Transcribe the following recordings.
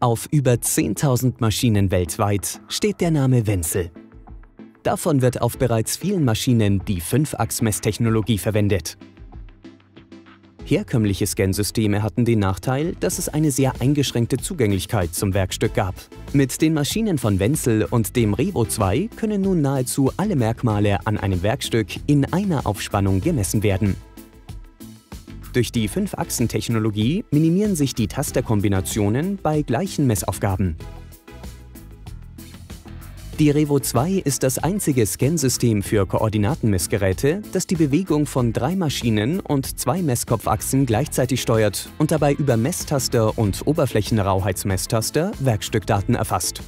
Auf über 10.000 Maschinen weltweit steht der Name Wenzel. Davon wird auf bereits vielen Maschinen die 5-Achs-Messtechnologie verwendet. Herkömmliche Scansysteme hatten den Nachteil, dass es eine sehr eingeschränkte Zugänglichkeit zum Werkstück gab. Mit den Maschinen von Wenzel und dem Revo 2 können nun nahezu alle Merkmale an einem Werkstück in einer Aufspannung gemessen werden. Durch die 5-Achsen-Technologie minimieren sich die Tasterkombinationen bei gleichen Messaufgaben. Die Revo 2 ist das einzige Scansystem für Koordinatenmessgeräte, das die Bewegung von 3 Maschinen und 2 Messkopfachsen gleichzeitig steuert und dabei über Messtaster und Oberflächenrauheitsmesstaster Werkstückdaten erfasst.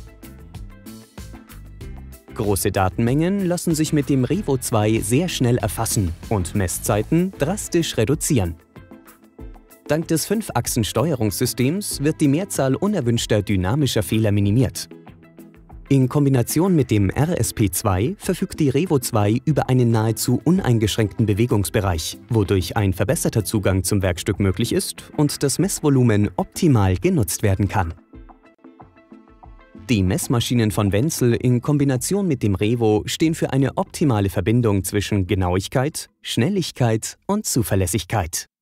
Große Datenmengen lassen sich mit dem Revo 2 sehr schnell erfassen und Messzeiten drastisch reduzieren. Dank des 5-Achsen-Steuerungssystems wird die Mehrzahl unerwünschter dynamischer Fehler minimiert. In Kombination mit dem RSP2 verfügt die Revo 2 über einen nahezu uneingeschränkten Bewegungsbereich, wodurch ein verbesserter Zugang zum Werkstück möglich ist und das Messvolumen optimal genutzt werden kann. Die Messmaschinen von Wenzel in Kombination mit dem Revo stehen für eine optimale Verbindung zwischen Genauigkeit, Schnelligkeit und Zuverlässigkeit.